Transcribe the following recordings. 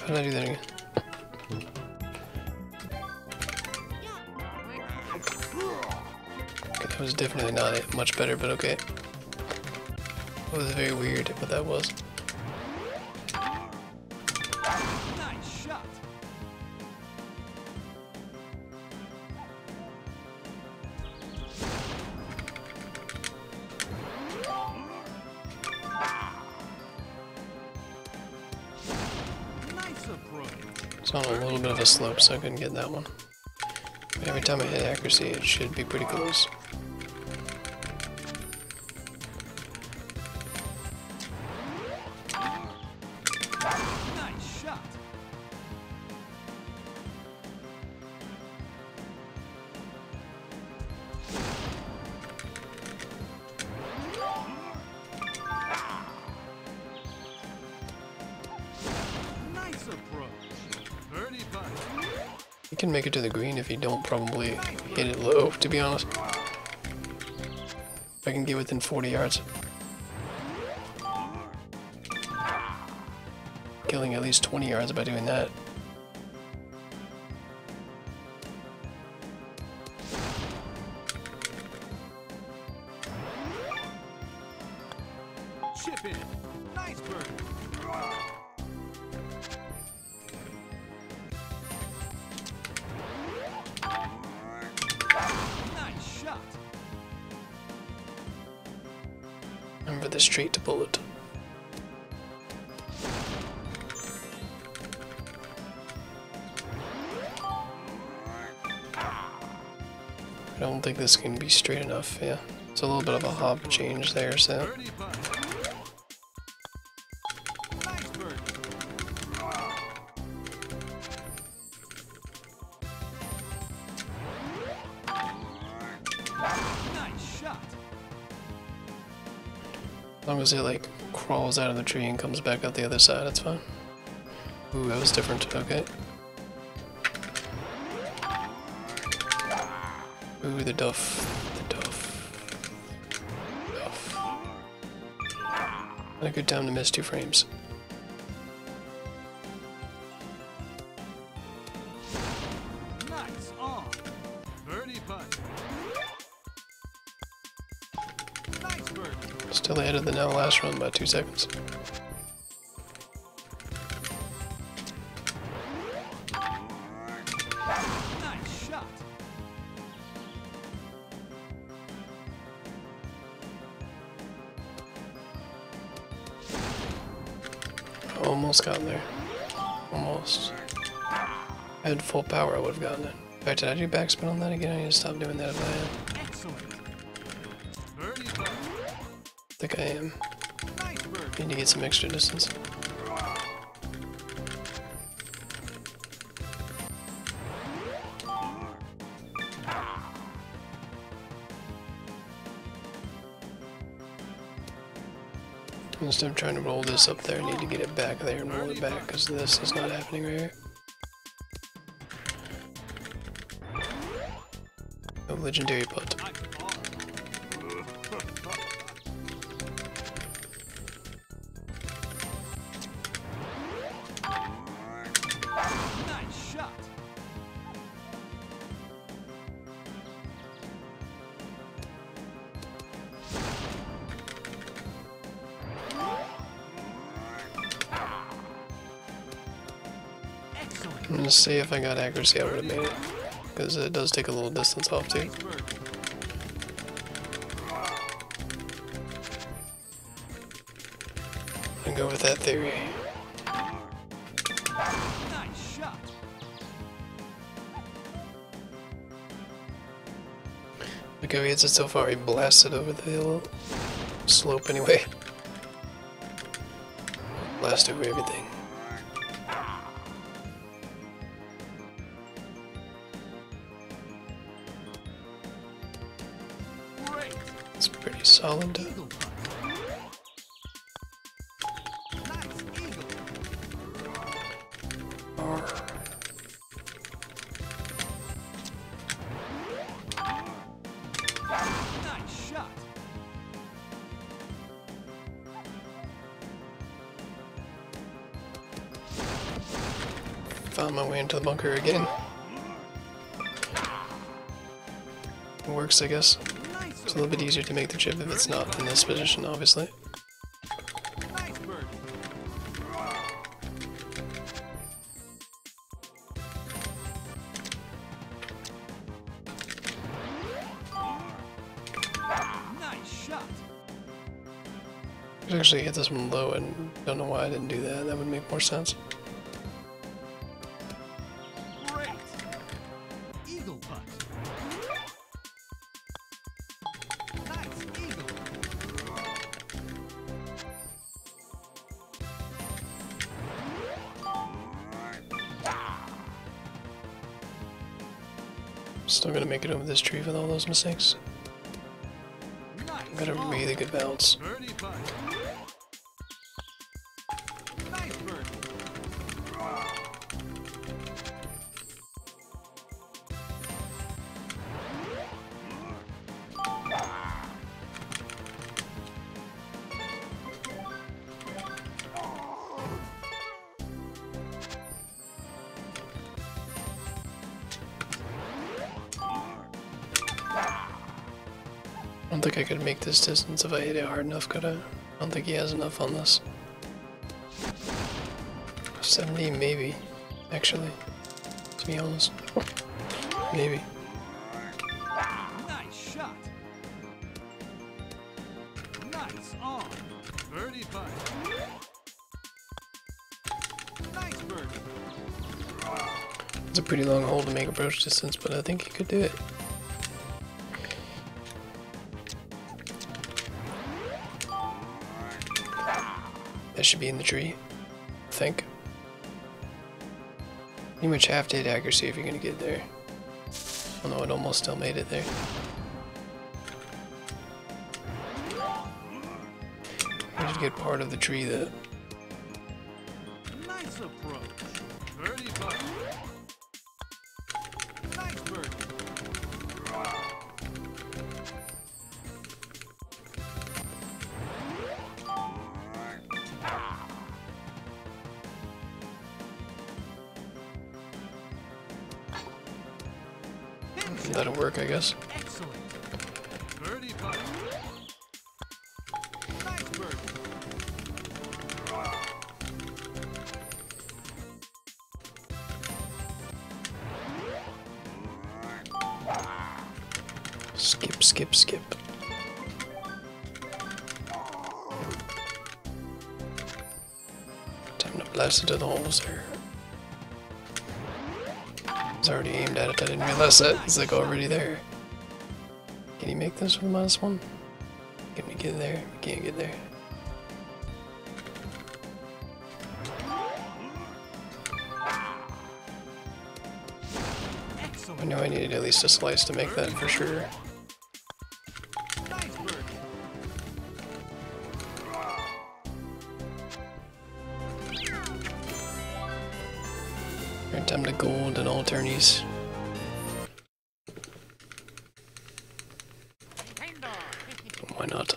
did I do that again? Okay, that was definitely not it. Much better, but okay. It was very weird what that was. Nice shot. Nice approach. It's on a little bit of a slope, so I couldn't get that one. But every time I hit accuracy, it should be pretty close. Nice shot. Nice approach. Birdie putt. You can make it to the green if you don't probably hit it low, to be honest. If I can get within 40 yards. Killing at least 20 yards by doing that. Chip in. Nice bird. Nice shot. Remember the straight to bullet. I don't think this can be straight enough, yeah. It's a little bit of a hop change there, so. Birdie putt. Nice bird. Nice shot. As long as it like crawls out of the tree and comes back out the other side, it's fine. Ooh, that was different, okay. Ooh, the duff. The duff. Duff. Not a good time to miss 2 frames. Nice on. Birdie putt. Nice bird. Still ahead of the now last run by 2 seconds. Nice shot. Almost got there. Almost. If I had full power, I would have gotten it. In fact, did I do backspin on that again? I need to stop doing that if I am. Excellent. Birdie putt. I think I am. Nice bird. Need to get some extra distance. Instead of trying to roll this up there, I need to get it back there and roll it back, because this is not happening right here. A legendary putt. Nice shot. Excellent. I'm gonna see if I got accuracy, I would have made it. Because it does take a little distance off too. Nice bird. I'm gonna go with that theory. Nice shot. Look how he hits it so far, he blasted over the hill slope anyway. Blast over everything. Great. It's pretty solid. Eagle putt. Nice eagle. Arr. Nice shot. found my way into the bunker again. It works, I guess. Nice It's a little bit easier to make the chip if it's not in this position, obviously. Nice bird. Nice shot. I could actually hit this one low and don't know why I didn't do that. That would make more sense. Great. Eagle putt. Nice eagle. Still gonna make it over this tree with all those mistakes. Nice. Got a really good bounce. Birdie putt. Nice bird. I don't think I could make this distance if I hit it hard enough, could I? I don't think he has enough on this. 70, maybe. Actually, to be honest. Maybe. Nice shot. Nice on. Birdie putt. Nice bird. It's a pretty long hole to make approach distance, but I think he could do it. That should be in the tree, I think. Pretty much half to hit accuracy if you're gonna get there. Although it almost still made it there. I did get part of the tree that Nice approach. Birdie putt. Nice bird. that'll work, I guess. Excellent. Birdie putt. Nice bird. Skip, skip, skip. Time to blast into the holes there. I was already aimed at it, I didn't realize that. It's like already there. Can he make this with -1? Can we get there? We can't get there. I Excellent. knew I needed at least a slice to make that for sure. Nice bird. Alright, time to gold and all turnies. Why not?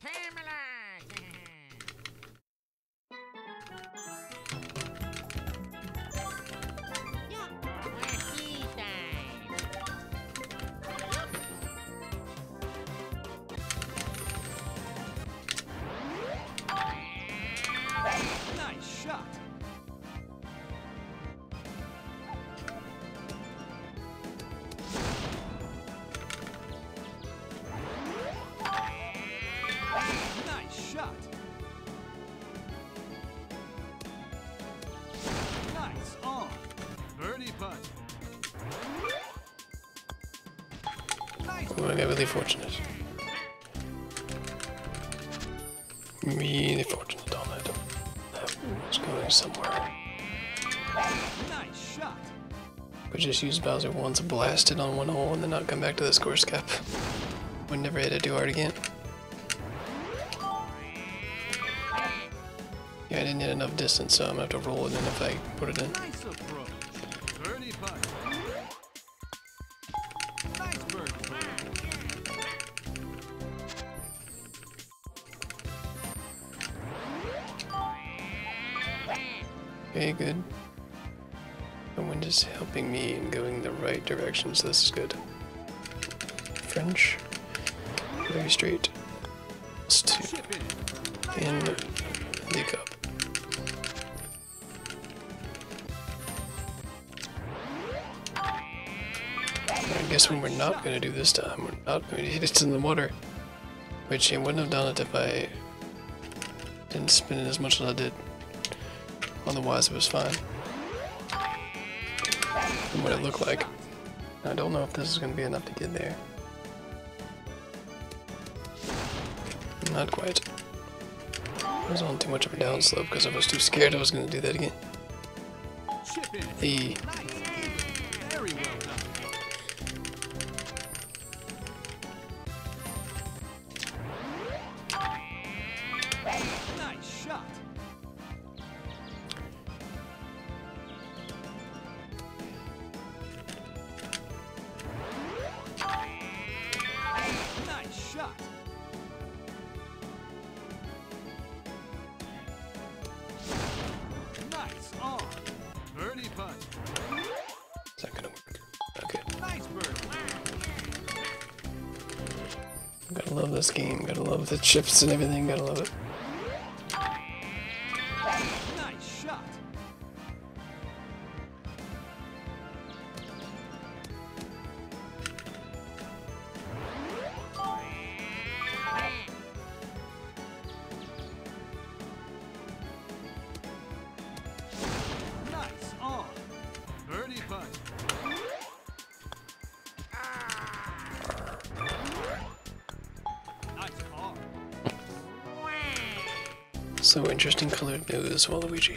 Nice shot. Nice shot. Nice on. Birdie putt. Nice Oh, I got really fortunate. Really fortunate on that. That was going somewhere. nice shot. We just used Bowser once, blast it on one hole, and then not come back to this course cap. Would never hit it too hard again. Yeah, I didn't hit enough distance, so I'm gonna have to roll it in if I put it in. Nice approach. Birdie putt. Nice bird. Okay, good. That wind is helping me in going the right direction, so this is good. French. Very straight. Plus 2 Chip in the cup. I guess what we're not going to do this time, we're not going to hit it in the water. Which I wouldn't have done it if I didn't spin it as much as I did. Otherwise it was fine. From what it looked like. I don't know if this is going to be enough to get there. Not quite. I was on too much of a downslope because I was too scared I was going to do that again. Chip in. The Nice. Very well done. Nice shot. Nice shot. Nice on. Birdie putt. is that going to work? Okay. Nice bird. Gotta love this game. Gotta love the chips and everything. Gotta love it. Nice shot. Nice on. Birdie putt. Nice on. So interesting colored nose, Waluigi.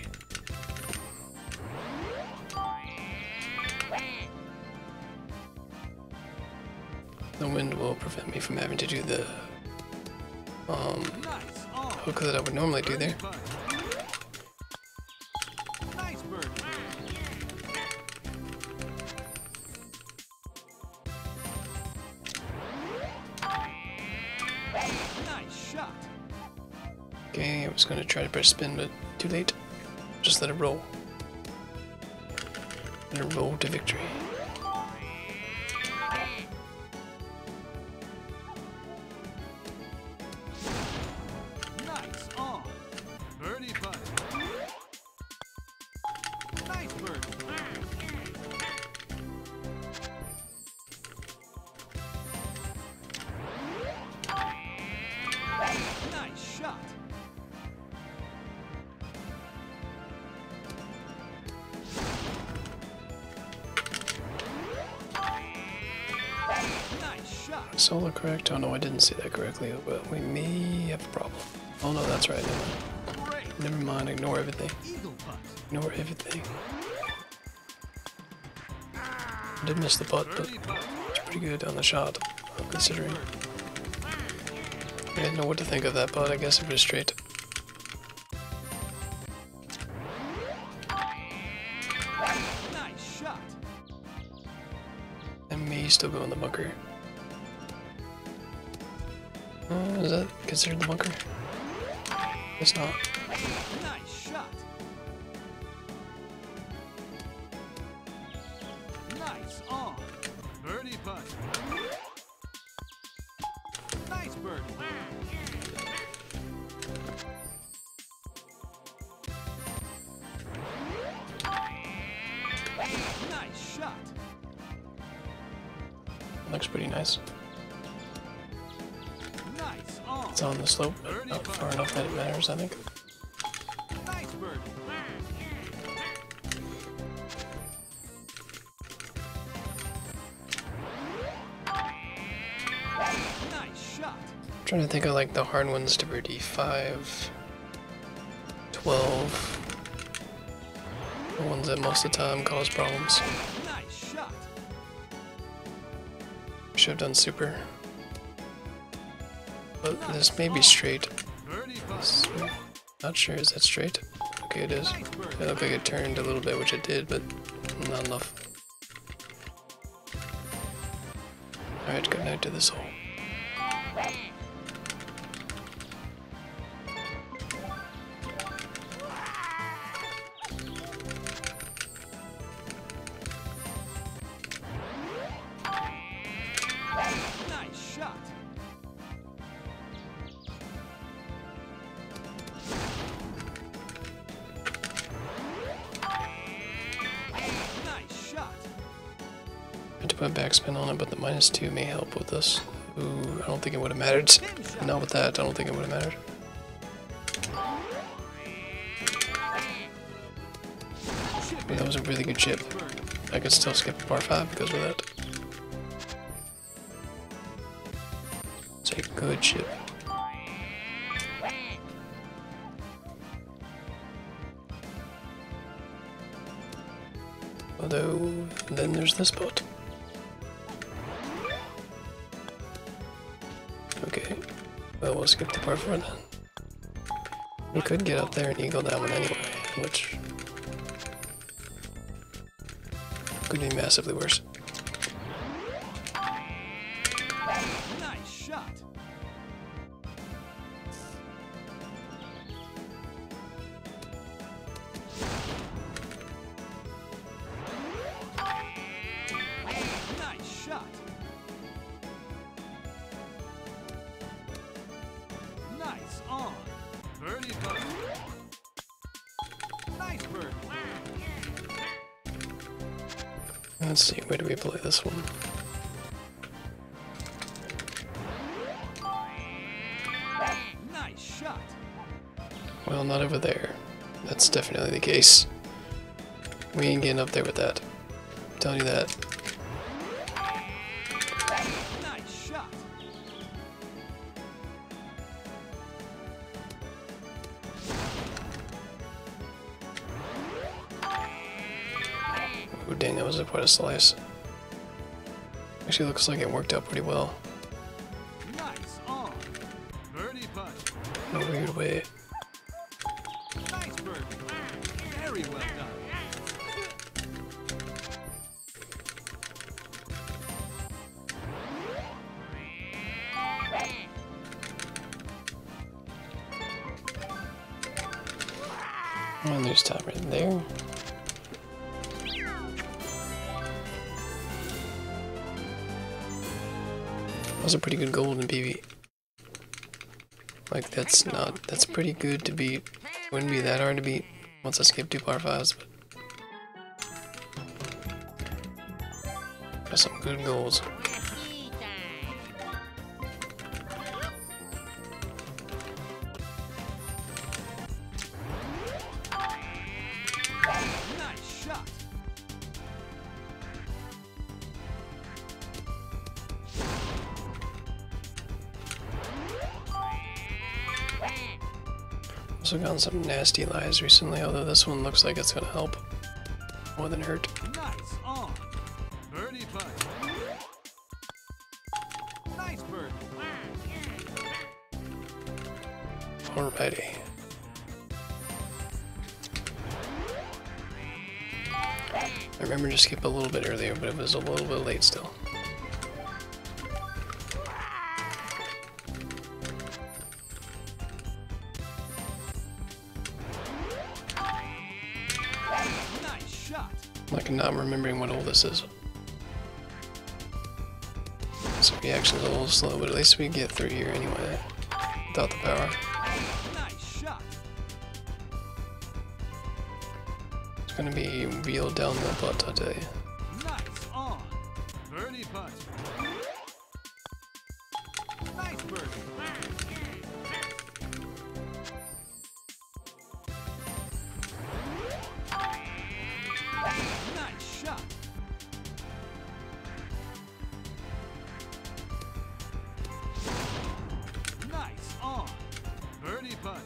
The wind will prevent me from having to do the Nice on. hook that I would normally do there. Putt. Nice bird. Nice shot. Okay, I was gonna try to press spin, but too late. Just let it roll. Let it roll to victory. Nice on. Birdie putt. Nice bird. Nice shot. Nice shot. Solo correct? Oh no, I didn't see that correctly, but we may have a problem. Oh no, that's right. Great. Never mind, ignore everything. Eagle putt. Ignore everything. I did miss the putt, but Birdie putt. it's pretty good on the shot, considering. I didn't know what to think of that putt. I guess it was straight. Nice shot. And may still go in the bunker. Is that considered the bunker? It's not. Nice shot. Nice on. Birdie putt. Nice birdie. Nice shot. Looks pretty nice. Nice on. It's on the slope, but not far enough that it matters, I think. Nice birdie. Nice shot. I'm trying to think of like the hard ones to birdie. 5, 12. The ones that most of the time cause problems. Nice shot. Should have done super. But this may be straight. Birdie putt. Not sure, is that straight? Okay, it is. It looked like it turned a little bit, which it did, but not enough. Alright, good night to this hole. Nice shot. Nice shot. I had to put backspin on it, but the -2 may help with this. Ooh, I don't think it would have mattered. Not with that, I don't think it would have mattered. But that was a really good chip. I could still skip par 5 because of that. It's a good chip. Although, then there's this spot. Okay, well, we'll skip the par 4 then. We could get up there and eagle that one anyway, which could be massively worse. Nice shot. Nice shot. Nice on. Birdie putt. Nice birdie. Let's see, where do we play this one? Nice shot. Well, not over there. That's definitely the case. We ain't getting up there with that. I'm telling you that. Nice shot. Oh dang, that was quite a slice. Actually looks like it worked out pretty well. Nice on. Birdie putt. In a weird way. Nice birdie. Very well done. And there's top right there. That was a pretty good gold in PV. Like, that's pretty good to beat. Wouldn't be that hard to beat once I skip 2 par 5s, but that's some good goals. Nice shot. Also gotten some nasty lies recently, although this one looks like it's gonna help more than hurt. Nice on. Birdie putt. Nice birdie. Alrighty. I remember to skip a little bit earlier, but it was a little bit late still. Nice shot. Like, not remembering what hole this is. So reaction's a little slow, but at least we get through here anyway. Without the power. Nice shot. It's gonna be real downhill putt, I'll tell you. Nice on. Birdie putt. Nice birdie. Nice shot. Nice on. Birdie putt.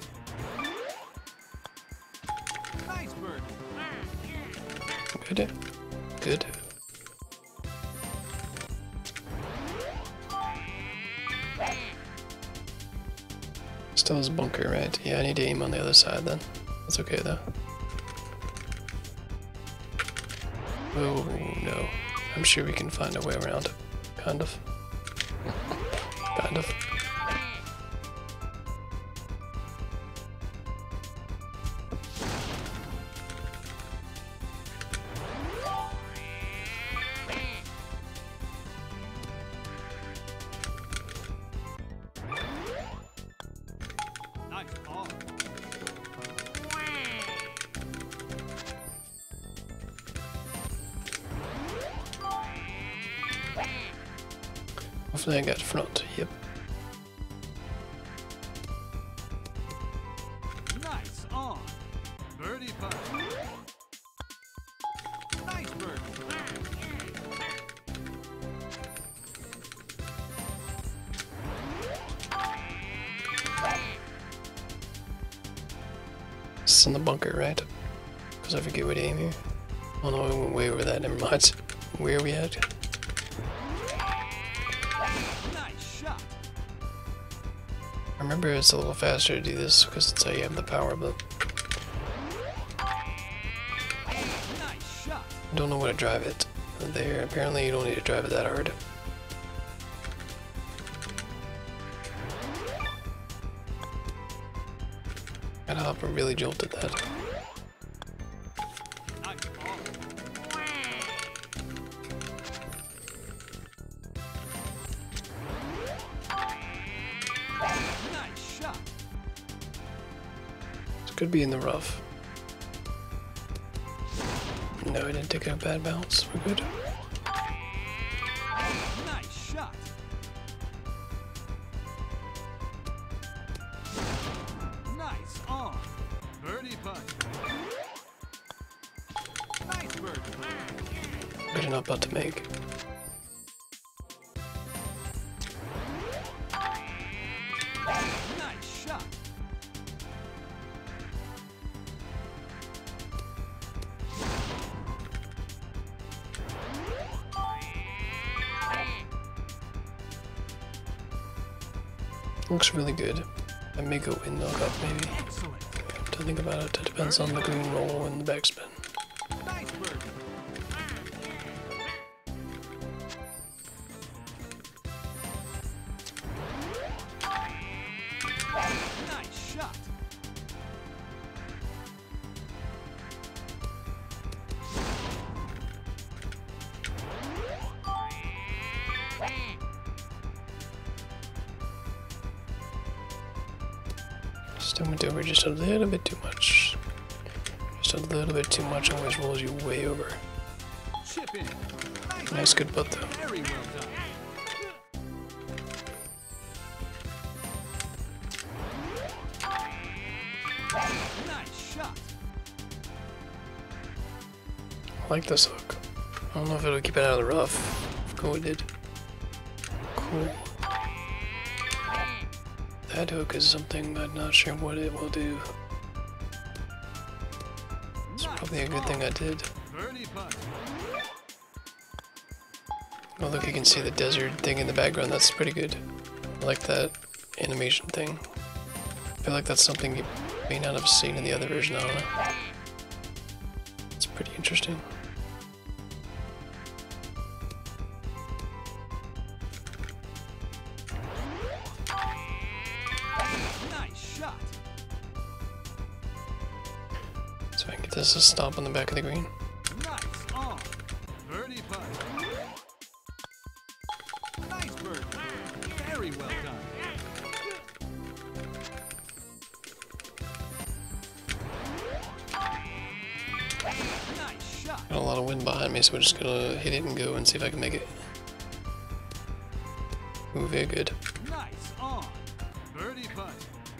Nice birdie. Good. Good. Still has bunker, right? Yeah, I need to aim on the other side then. That's okay though. Oh no. I'm sure we can find a way around it. Kind of. Kind of. Hopefully I got front. Yep. Nice on. Birdie putt. Nice birdie. This is in the bunker, right? Because I forget what aim here. Oh no, we went way over that. Never mind. Where are we at? Nice shot. I remember it's a little faster to do this because it's how you have the power, but Nice shot. I don't know where to drive it. There, apparently you don't need to drive it that hard. That hopper really jolted that. Nice ball. Nice shot. This could be in the rough. No, I didn't take a bad bounce. We're good. Nice shot. Nice on. Birdie putt. Nice birdie. Good enough putt to make. Nice shot. Looks really good. I may go windmill up maybe. Excellent. To think about it, it depends on the green roll and the backspin. Nice birdie. Nice shot. Still went over just a little bit too much. Just a little bit too much always rolls you way over. Chip in. Nice good putt though. Very well done. Nice shot. I like this hook. I don't know if it'll keep it out of the rough. Cool, it did. Cool. That hook is something I'm not sure what it will do. It's probably a good thing I did. Birdie putt. Oh look, you can see the desert thing in the background. That's pretty good. I like that animation thing. I feel like that's something you may not have seen in the other version. I don't know. It's pretty interesting. Nice shot. So I can get this to stop on the back of the green. Nice on. Birdie putt. Nice birdie. Very well done. Nice shot. Got a lot of wind behind me, so we're just gonna hit it and go and see if I can make it. Ooh, very good. Nice on. Birdie putt.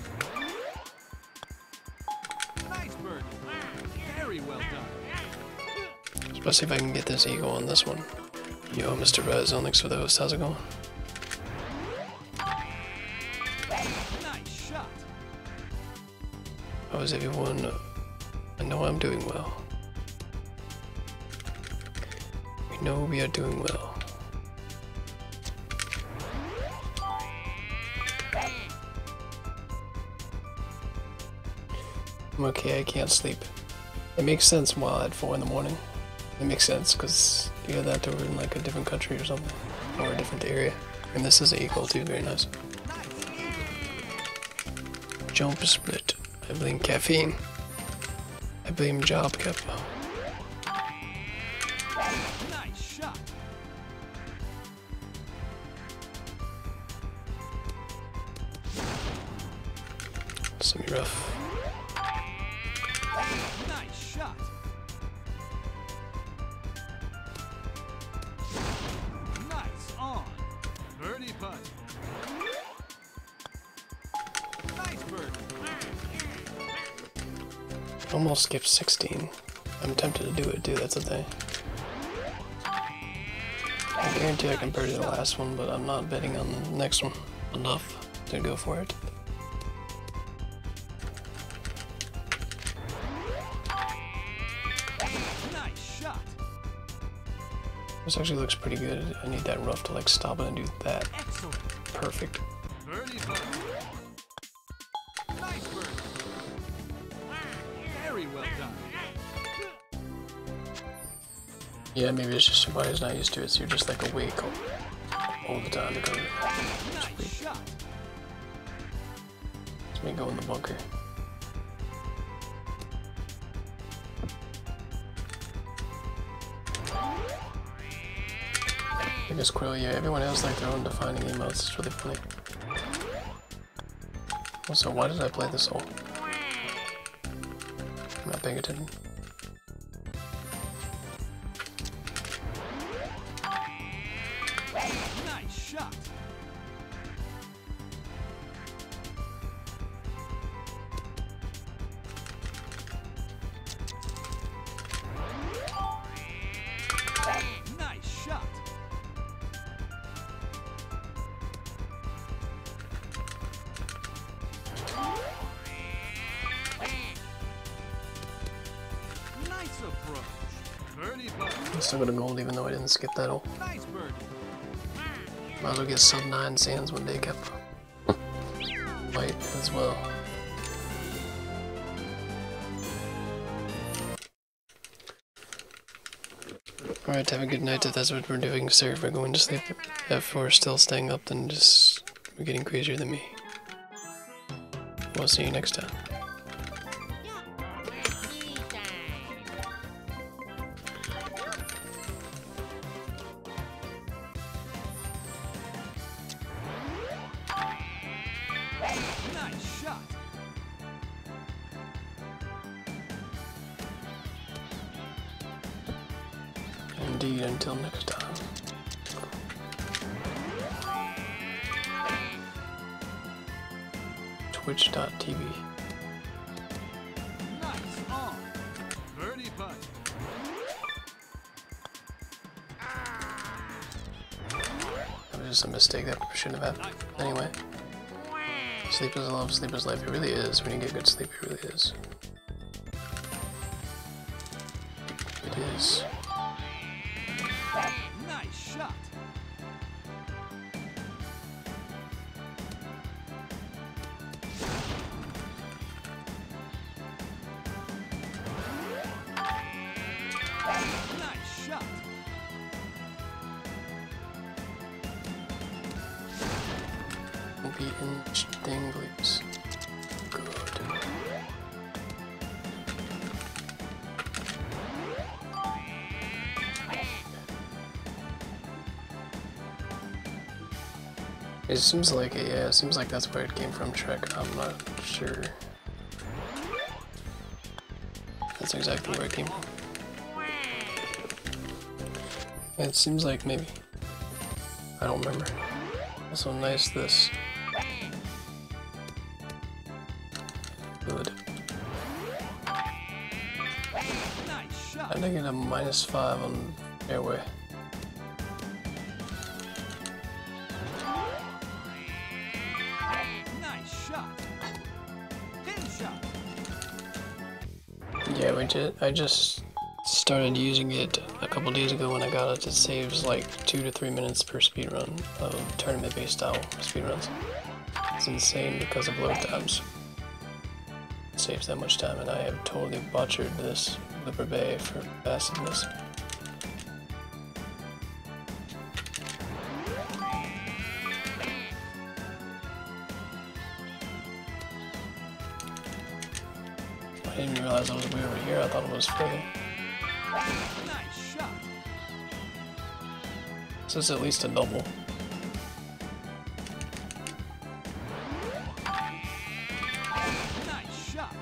Nice birdie. Very well done. Let's see if I can get this eagle on this one. Yo, Mr. Rizone, thanks for the host. How's it going? Nice shot. How is everyone? I know I'm doing well. We know we are doing well. I'm okay, I can't sleep. It makes sense while at 4 in the morning. It makes sense because you got that over in like a different country or something. Or a different area. And this is an eagle too, very nice. Jump split. I blame caffeine. I blame job cap. Nice shot. Semi-rough. Nice shot. Nice on. Birdie bird. Almost skipped 16. I'm tempted to do it too, that's the thing. I guarantee I can birdie the last one, but I'm not betting on the next one enough to go for it. Nice shot. This actually looks pretty good. I need that rough to like stop it and do that. Excellent. Perfect. Birdie bird. Nice bird. Very well done. Yeah, maybe it's just your body's not used to it, so you're just like awake all the time because of it. Nice shot. Let me go in the bunker. I guess Quill, yeah, everyone has like their own defining emotes, it's really funny. Also, why did I play this hole? I'm not paying attention. Nice shot. Nice shot. Nice approach. Birdie bird. I'm still gonna gold even though I didn't skip that hole. Nice birdie. Might as well get sub 9 sands one day, Cap. Might as well. Alright, have a good night if that's what we're doing, sir. If we're going to sleep. If we're still staying up, then just we're getting crazier than me. We'll see you next time. Nice shot. Indeed, until next time. Twitch.tv. Nice on. Birdie putt. That was just a mistake that shouldn't have happened. Anyway. Sleep is love, sleep is life. It really is. When you get good sleep, it really is. It is. Nice shot. Nice shot. Won't be interesting, please. Good. It seems like it, yeah, it seems like that's where it came from, Shrek. I'm not sure. That's exactly where it came from. It seems like maybe. I don't remember. Also nice this. Good. Nice shot. I think I get a -5 on airway. Nice shot. Pin shot. Yeah, I just started using it a couple days ago when I got it. It saves like 2 to 3 minutes per speedrun of tournament-based style speedruns. It's insane because of load times. It saves that much time, and I have totally butchered this Lipper Bay for passiveness. I didn't even realize I was way over here. I thought it was further. Nice shot. This is at least a double. Nice shot.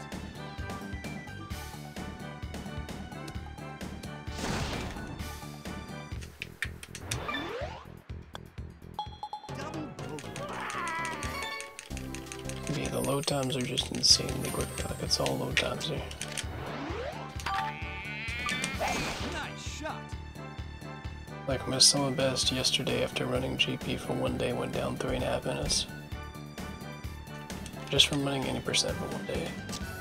Could be Yeah, the load times are just insanely quick. Like, it's all load times here. Nice shot. Like, my summer best yesterday after running GP for one day went down 3.5 minutes. Just from running any percent for one day.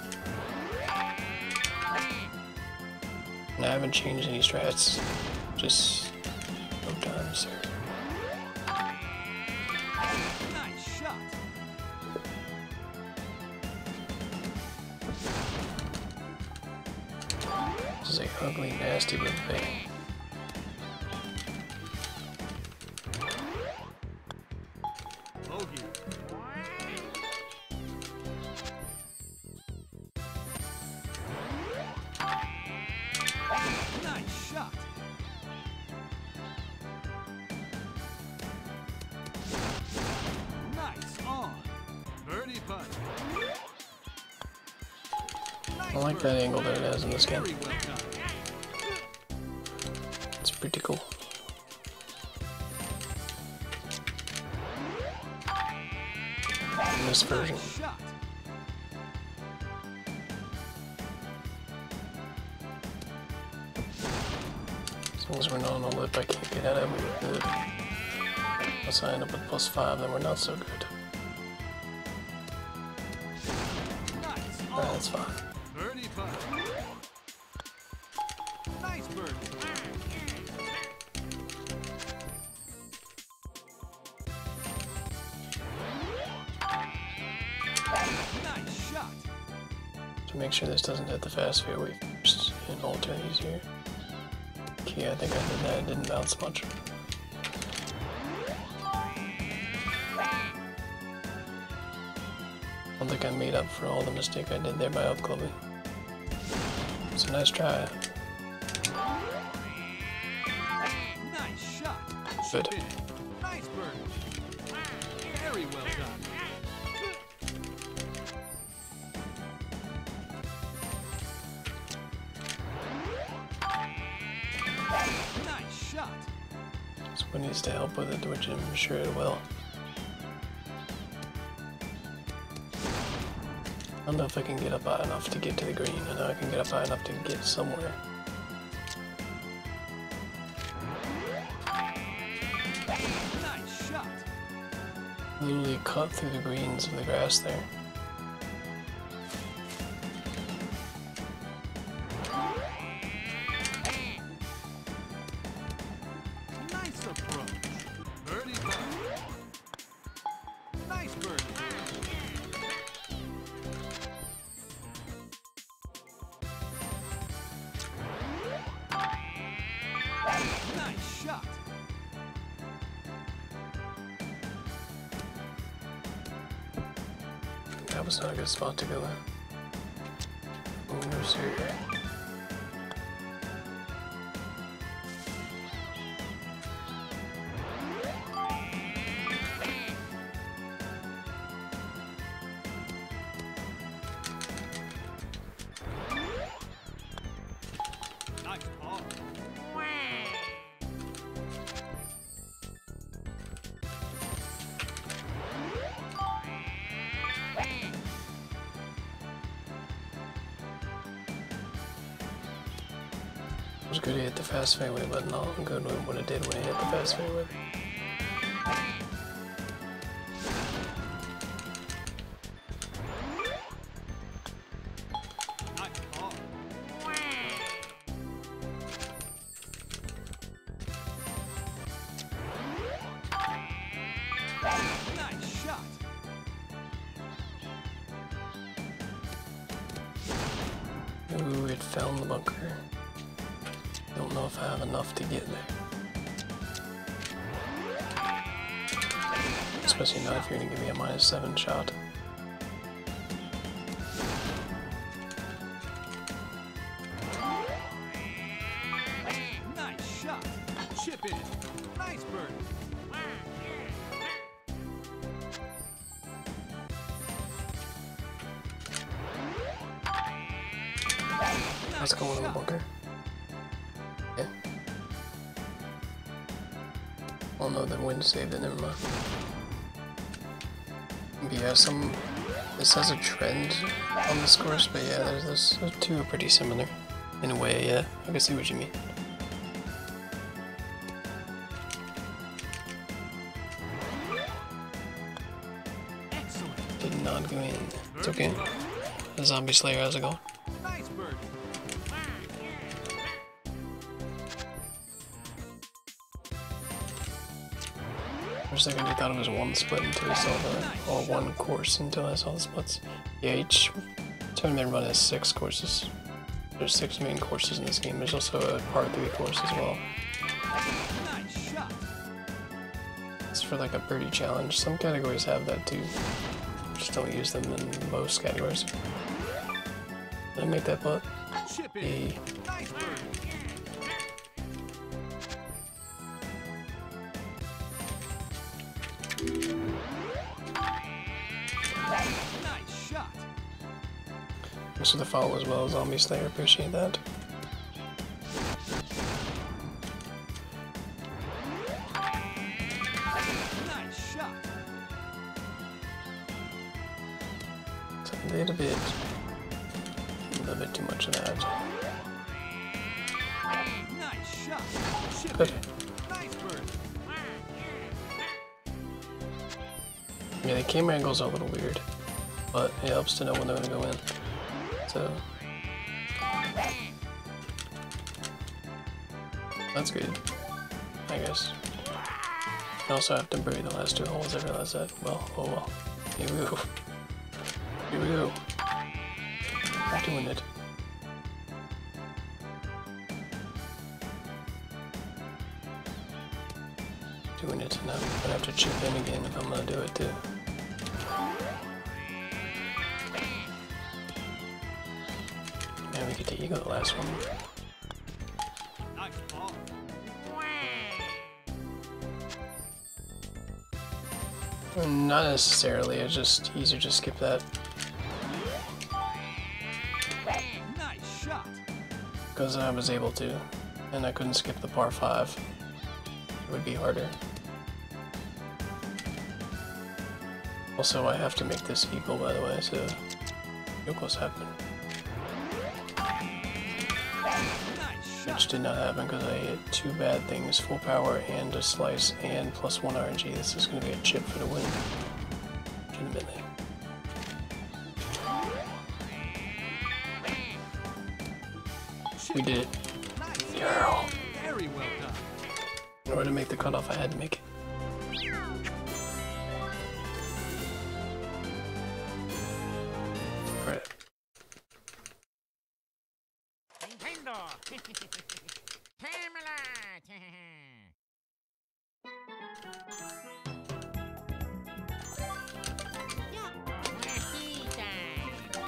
And I haven't changed any strats. Just load times. Nice shot. This is a ugly, nasty little thing. Bogey. Nice shot. Nice on. Birdie putt. I like that angle that it has in this game. Very well done. It's pretty cool. In this version. Nice shot. As long as we're not on a lip, I can't get at it. We're good. Once I end up with +5, then we're not so good. Nice Alright, on. that's fine. Birdie putt. Nice birdie. Nice shot. To make sure this doesn't hit the fast fairway first and alternate easier. Okay, I think I did that. It didn't bounce much. I don't think I made up for all the mistake I did there by upclubbing. It's a nice try. Nice shot. Good. Chip in. Nice birdie. Very well done. Nice shot. Someone needs to help with it, which I'm sure it will. I don't know if I can get up high enough to get to the green. I know I can get up high enough to get somewhere. Nice shot. Literally cut through the greens of the grass there. Nice approach. Birdie putt. Nice birdie. Nice shot. That was not a good spot to go in. Oh, no, sir. Nice ball. It was good to hit the fast fairway, but not good with what it did when it hit the fast fairway. Nice ball. Nice shot. Ooh, it found the bunker. Don't know if I have enough to get there. Especially not if you're gonna give me a -7 shot. Nice shot. Chip in. Nice birdie. Let's go in the bunker. Yeah. Oh no, the wind saved it, never mind. But yeah, some This has a trend on this course, but yeah, those two are pretty similar. In a way, yeah. I can see what you mean. Excellent. Did not go in. It's okay. The Zombie Slayer, how's it going? Nice birdie. For a second, I thought it was one split until I saw the, or one course until I saw the splits. Yeah, each tournament run has 6 courses. There's 6 main courses in this game. There's also a part 3 course as well. Nice shot. It's for like a birdie challenge. Some categories have that too. Just don't use them in most categories. Did I make that putt? Chip in. Hey. Nice birdie. Nice shot. Thanks for the follow as well, Zombie Slayer. Appreciate that. Nice shot. So I did a little bit too much of that. Nice shot. Chip Good. in. Nice birdie. Yeah, the camera angles are a little weird, but it helps to know when they're gonna go in. So that's good, I guess. I also have to bury the last 2 holes. I realize that. Well, oh well. Here we go. Here we go. I'm doing it. Doing it, and I'm gonna have to chip in again if I'm gonna do it too. Man, we get to ego the last one. Nice ball. Not necessarily, it's just easier to skip that. Nice shot. Because I was able to, and I couldn't skip the par 5. It would be harder. Also, I have to make this eagle, by the way, so eagles happen. Nice shot. Which did not happen because I hit 2 bad things, full power and a slice and +1 RNG. This is going to be a chip for the win. Legitimately. We did it. Nice. Girl. Very well done. In order to make the cutoff, I had to make it. Alright. Nintendo! Camelot! Tea time!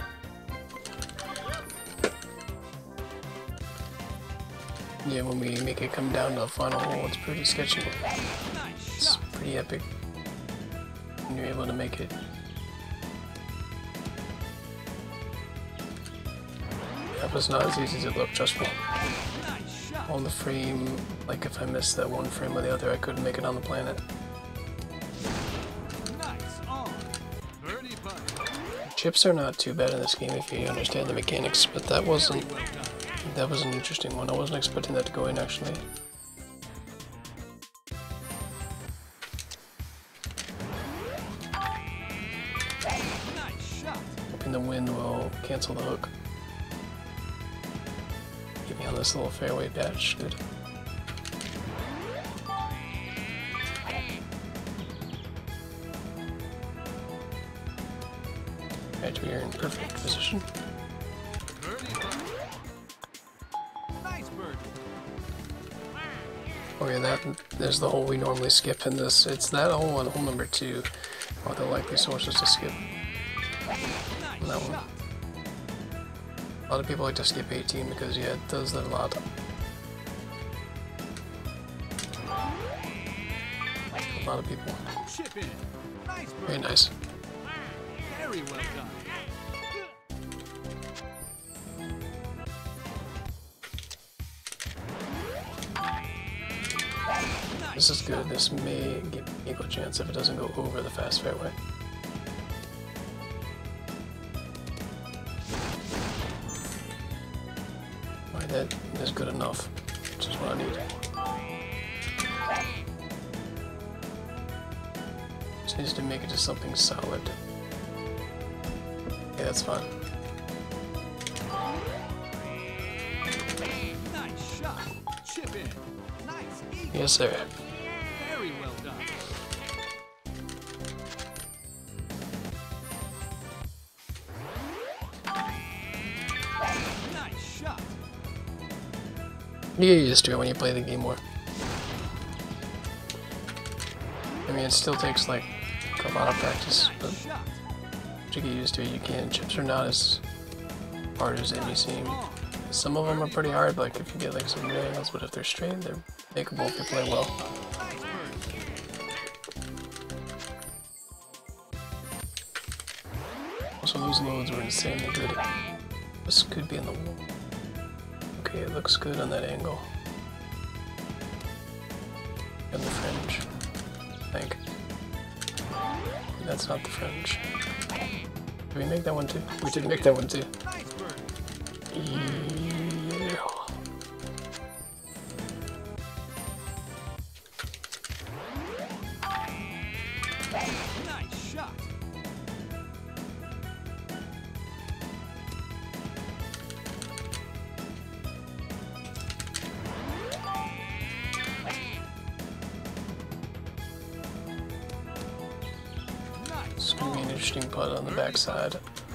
Yeah, when we make it come down to the final hole, it's pretty sketchy. Nice It's shot. pretty epic when you're able to make it. That was not as easy as it looked, trust me. Nice shot. On the frame, like if I missed that one frame or the other, I couldn't make it on the planet. Nice on. Birdie putt. Chips are not too bad in this game if you understand the mechanics, but that Very wasn't, well done. that was an interesting one. I wasn't expecting that to go in, actually. Nice shot. Hoping the wind will cancel the hook. Get me on this little fairway patch, good. Right, we are in perfect position. Birdie putt. Nice birdie. Oh yeah, that is the hole we normally skip in this. It's that hole and hole number 2 are the likely sources to skip. Nice That one. shot. A lot of people like to skip 18 because yeah, it does that a lot. A lot of people. Chip in. Nice Very birdie. nice. Very well done. This is good. This may give me equal chance if it doesn't go over the fast fairway. that is good enough. Which is what I need. Just needs to make it to something solid. Yeah, that's fine. Nice shot. Chip in. Nice eagle. Yes, sir. Very well done. Nice shot. You get used to it when you play the game more. I mean, it still takes like a lot of practice, but Nice shot. once you get used to it, you can. Chips are not as hard as they may seem. Some of them are pretty hard, like if you get like some real angles, but if they're straight, they're makeable if you play well. Nice bird. Also, those loads were insanely good. This could be in the wall. Okay, it looks good on that angle. And the fringe, I think. That's not the fringe. Did we make that one too? We did make that one too. Nice bird. Yeah. Nice shot. It's gonna be an interesting putt on the backside.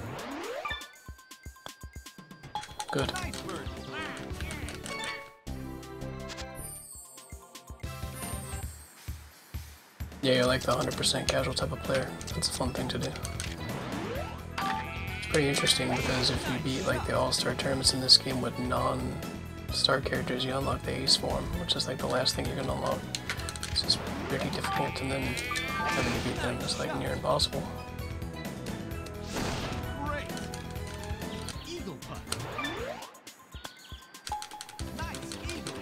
Good. Nice bird. Yeah, you're like the 100% casual type of player. That's a fun thing to do. It's pretty interesting because if you beat like the all-star tournaments in this game with non-star characters, you unlock the ace form, which is like the last thing you're gonna unlock. It's just pretty difficult, and then having to beat them is like near impossible. Great. Eagle putt. Nice eagle.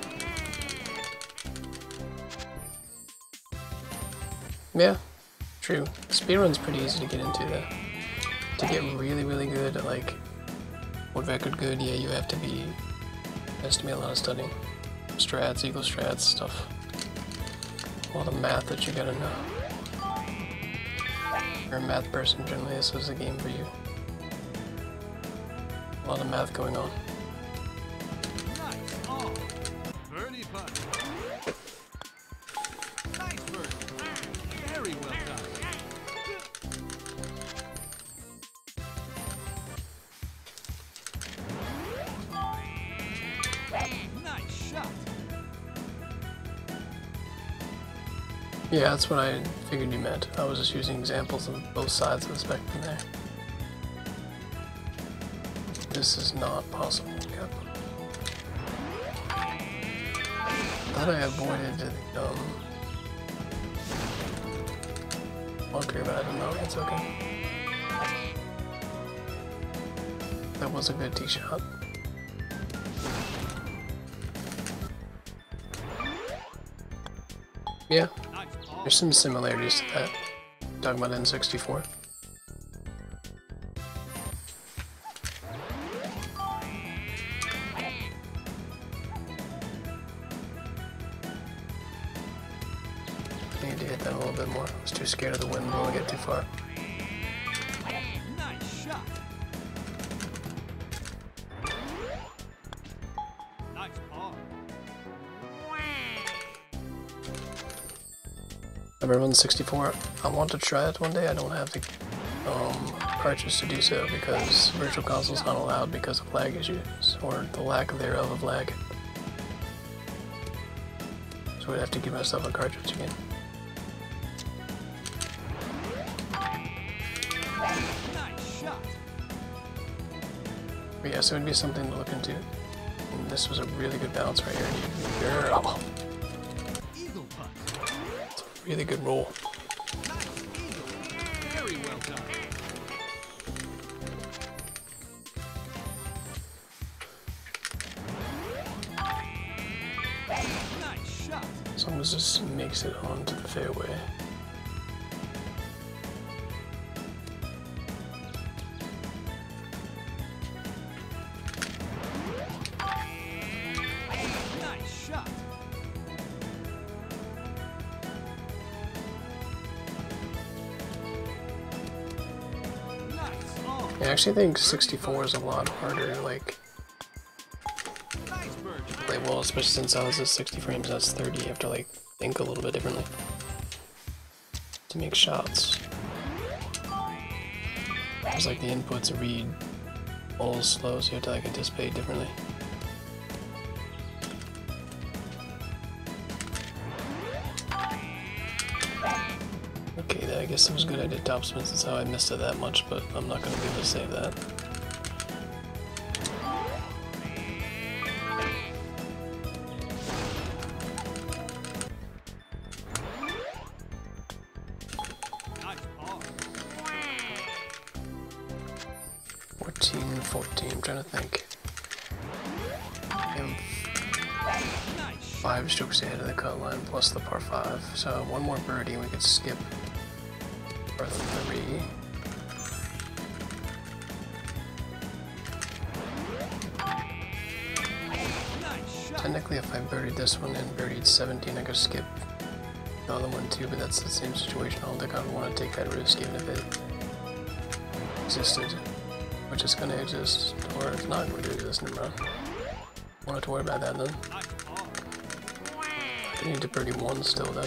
Yeah, true. Speedrun's pretty easy to get into though. To get really, really good at like wood record good, yeah, you have to be has to be a lot of studying. Strats, eagle strats, stuff. A lot of math that you gotta know. If you're a math person, generally this is a game for you. A lot of math going on. Nice on. Birdie putt. Nice bird. Very well done. Nice shot. Yeah, that's what I figured you meant. I was just using examples of both sides of the spectrum there. This is not possible. Yep. Thought I avoided the bunker, but I don't know. It's okay. That was a good tee shot. Yeah, Nice ball. there's some similarities to that. Talking about N64. I need to hit that a little bit more. I was too scared of the wind blowing it too far. Nice shot. Nice ball. I've ever run 64. I want to try it one day. I don't have the cartridge to do so because Virtual Console is not allowed because of lag issues or the lack thereof of lag. So I'd have to give myself a cartridge again. Nice shot. But yeah, so it'd be something to look into. And this was a really good bounce right here. Girl, Eagle putt. it's a really good roll. Nice eagle. Very well done. Nice shot. As long as this makes it onto the fairway. I actually think 64 is a lot harder, like, well, especially since I was at 60 frames, that's 30, you have to, like, think a little bit differently to make shots. It's like the inputs read all slow, so you have to, like, anticipate differently. Okay, I guess it was good I did topspin since how I missed it that much, but I'm not going to be able to save that. I'm trying to think. I'm 5 strokes ahead of the cut line plus the par 5. So one more birdie and we could skip par 3. Technically if I birdied this one and birdied 17 I could skip the other one too, but that's the same situation. I don't think I'd want to take that risk even if it existed. Which is going to exist, or it's not going to exist, never mind. Won't have to worry about that then. I need to birdie 1 still though.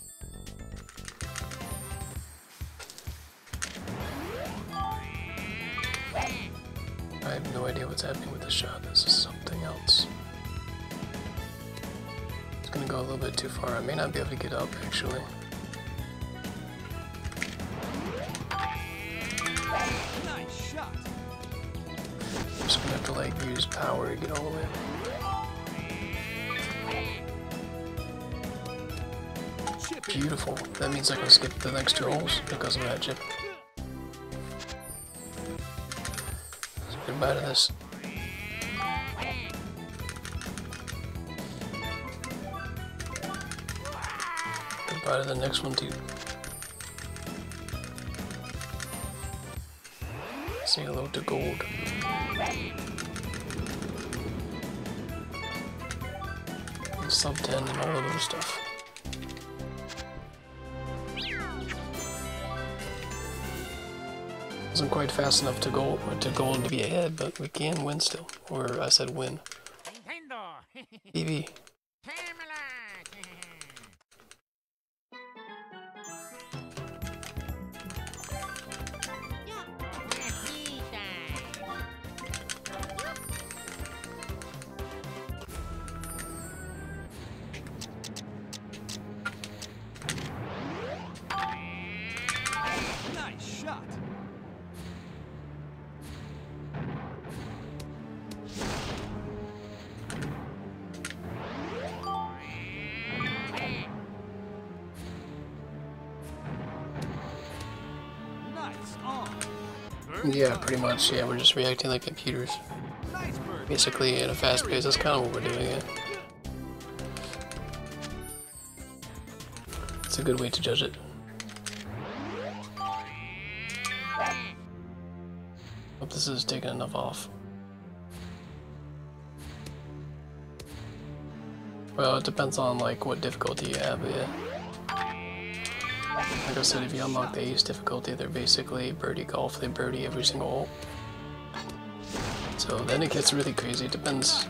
I have no idea what's happening with this shot. This is something else. It's going to go a little bit too far. I may not be able to get up actually. Just gonna have to like use power to get all the way. Beautiful. That means I can skip the next 2 holes because of that chip. So goodbye to this. Goodbye to the next one too. Say hello to gold. And sub 10 and all of those stuff. Wasn't quite fast enough to gold to be ahead, but we can win still. Or I said win. EV. Yeah, pretty much. Yeah, we're just reacting like computers. Basically, at a fast pace, that's kind of what we're doing. Yeah. It's a good way to judge it. Hope this is taking enough off. Well, it depends on like what difficulty you have, but yeah. Like I said, if you unlock the ace difficulty, they're basically birdie golf. They birdie every single hole. So then it gets really crazy. It depends.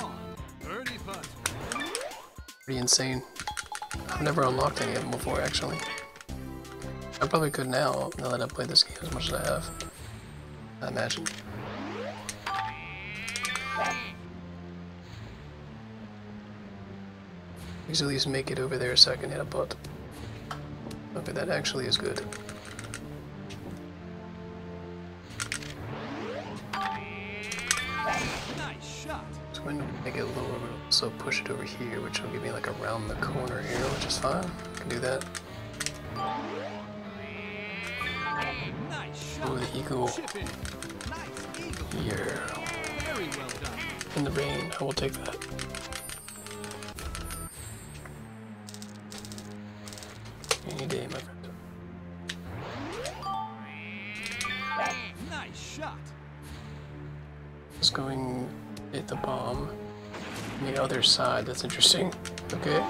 Pretty insane. I've never unlocked any of them before, actually. I probably could now that I've played this game as much as I have. I imagine. Please at least make it over there so I can hit a putt. Okay, that actually is good. So I'm going to make it lower, but also push it over here, which will give me like around the corner here, which is fine. I can do that. Oh, the eagle. Yeah. In the rain, I will take that. Any day, my friend. Nice shot. Just going hit the bomb on the other side. That's interesting. Okay.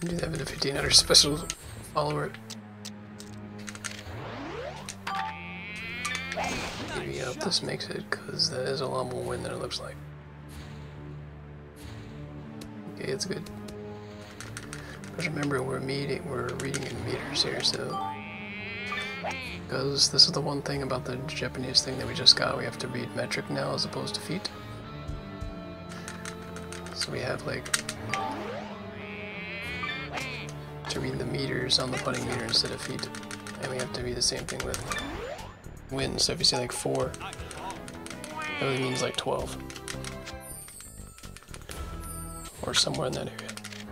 Do that with a 1500 special follower. Maybe I hope this makes it, because that is a lot more wind than it looks like. Okay, it's good. But remember, we're reading in meters here, so because this is the one thing about the Japanese thing that we just got, we have to read metric now as opposed to feet. So we have like to read the meters on the putting meter instead of feet, and we have to read the same thing with wind. So if you say like 4, that really means like 12, or somewhere in that area.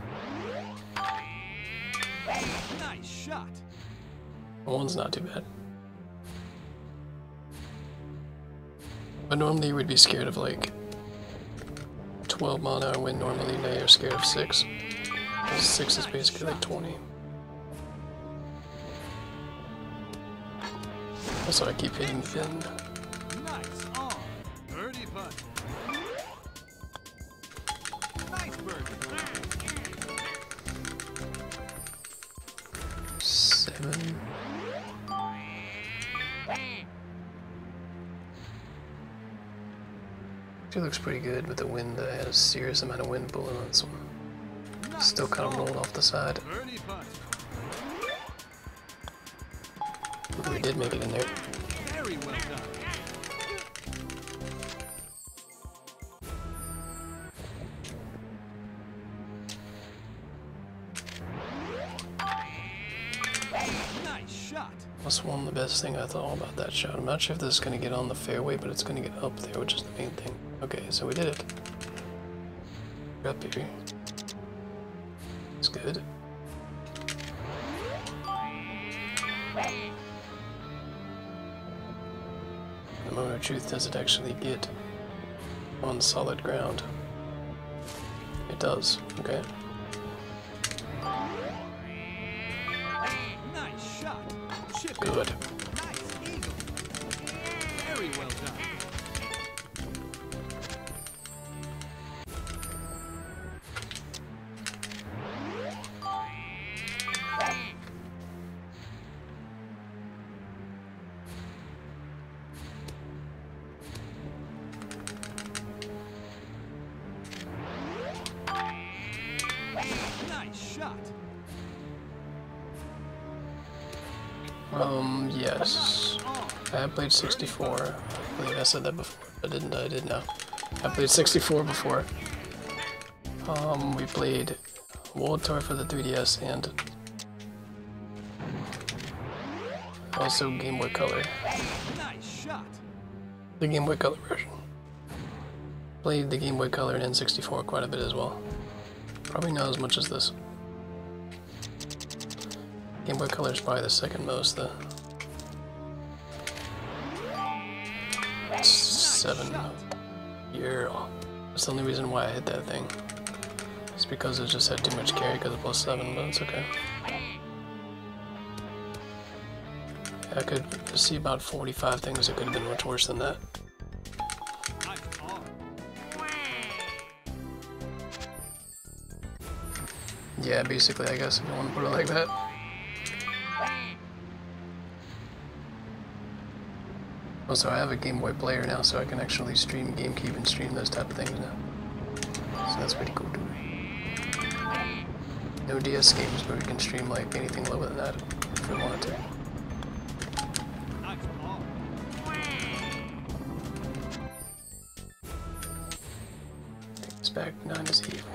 Nice shot. 1's not too bad. But normally you would be scared of like 12 mile an hour wind normally, now you're scared of 6. Because 6 is basically like 20. Also I keep hitting fin. Nice on. Birdie putt. Nice birdie. 7. Actually looks pretty good with the wind. I had a serious amount of wind pulling on this one. Still kind of rolled off the side. Birdie putt. Ooh, we did make it in there. Very well done. Nice shot. That's one of the best thing I thought about that shot. I'm not sure if this is going to get on the fairway, but it's going to get up there, which is the main thing. Okay, so we did it. We're up here. It's good. The moment of truth, does it actually get on solid ground? It does, okay. Nice shot. Chip it. Good. Nice eagle. Very well done. Nice shot. Yes. I have played 64. I believe I said that before. I didn't. I did now. I played 64 before. We played World Tour for the 3DS and also Game Boy Color. Nice shot. The Game Boy Color version. Played the Game Boy Color and N64 quite a bit as well. Probably not as much as this. Game Boy Color is probably the second most. The 7 year. That's the only reason why I hit that thing. It's because it just had too much carry because of +7, but it's okay. I could see about 45 things that could have been much worse than that. Nice on. Yeah, basically, I guess if you want to put it like that. Also, I have a Game Boy player now, so I can actually stream GameCube and stream those type of things now. So that's pretty cool too. No DS games, but we can stream like anything lower than that if we wanted to. Nice on. Take this back, 9 is evil.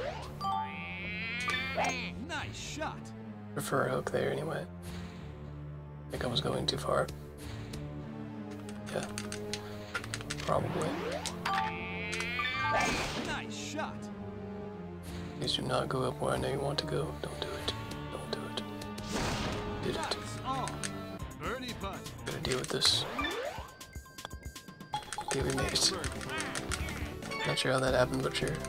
Nice shot. Prefer a hook there anyway. I think I was going too far. Yeah. Probably. Nice shot. Please do not go up where I know you want to go. Don't do it. Don't do it. Did it. Nice on. Birdie putt. Gotta deal with this. Okay, we made it. Not sure how that happened, but sure.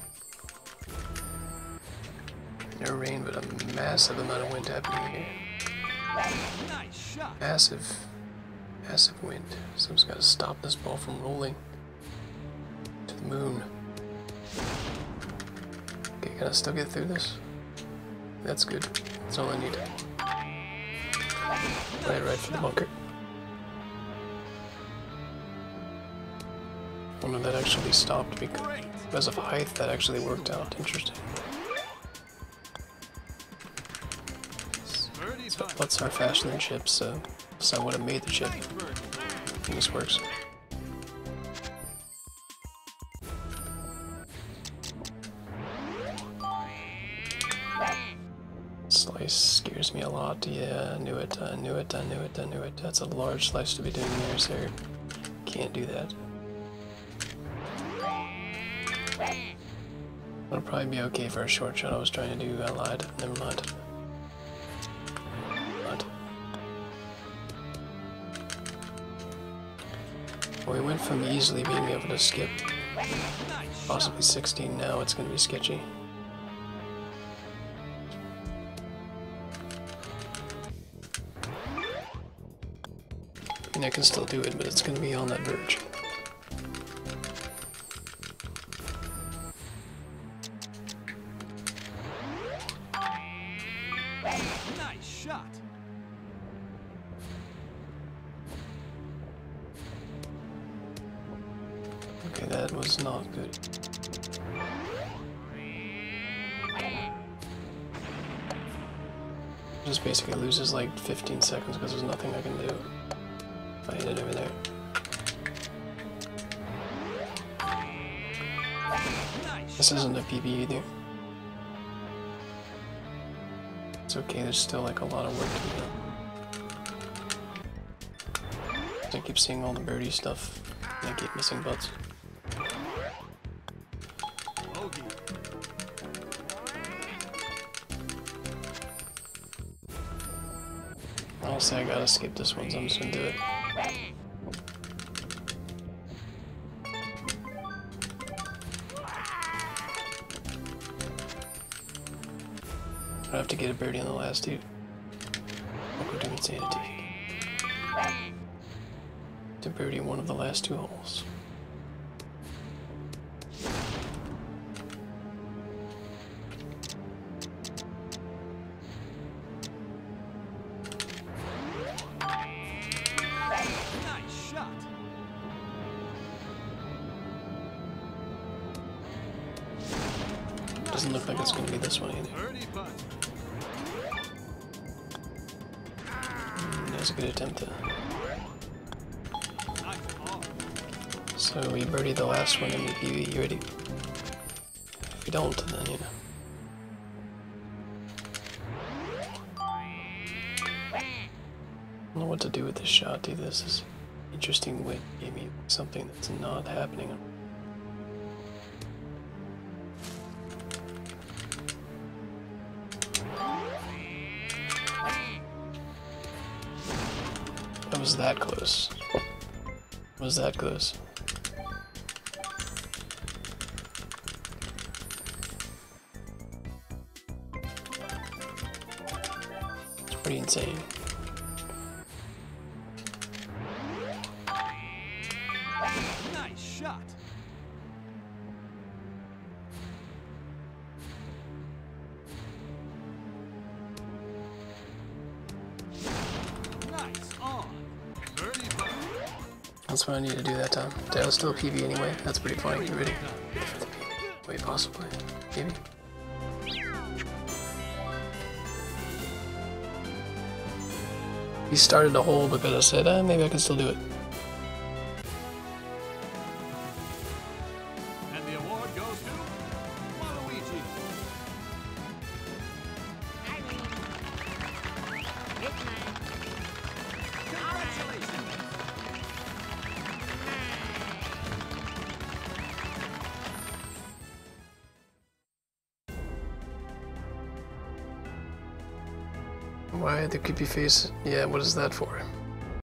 No rain, but a massive amount of wind happening here. Nice shot. Massive wind. Someone's gotta stop this ball from rolling to the moon. Okay, can I still get through this? That's good. That's all I need. Right for the bunker. Oh no, that actually stopped because of height. That actually worked out. Interesting. So butts are faster than ships, so I would have made the ship. This works. Slice scares me a lot. Yeah, I knew it. I knew it. I knew it. I knew it. That's a large slice to be doing there, sir. Can't do that. It'll probably be okay for a short shot I was trying to do. I lied. Never mind. Well, we went from easily being able to skip possibly 16, now it's going to be sketchy. I mean, I can still do it, but it's going to be on that verge. Nice shot. Okay, that was not good. Just basically loses like 15 seconds because there's nothing I can do. I hit it over there. This isn't a PB either. It's okay, there's still like a lot of work to be done. I keep seeing all the birdie stuff, and I keep missing butts. Honestly, I gotta skip this one, so I'm just gonna do it. I have to get a birdie on the last two. Welcome to insanity. To birdie one of the last two holes. Nice shot. Doesn't look like it's gonna be this one either. Birdie putt. That was a good attempt though. Nice ball. So we birdied the last one in the PB, you ready? If we don't, then you know. I don't know what to do with this shot, dude. This is interesting way to give me something that's not happening. That was that close. Was that close? It's pretty insane. Nice shot. Nice on. Birdie putt. That's what I need to do that time. That was still a PB anyway. That's pretty funny. You ready? Ready for the PB? Wait, possibly. Maybe. He started the hole because I said, maybe I can still do it. And the award goes to Waluigi. It's mine. Congratulations. Why the creepy face? Yeah, what is that for?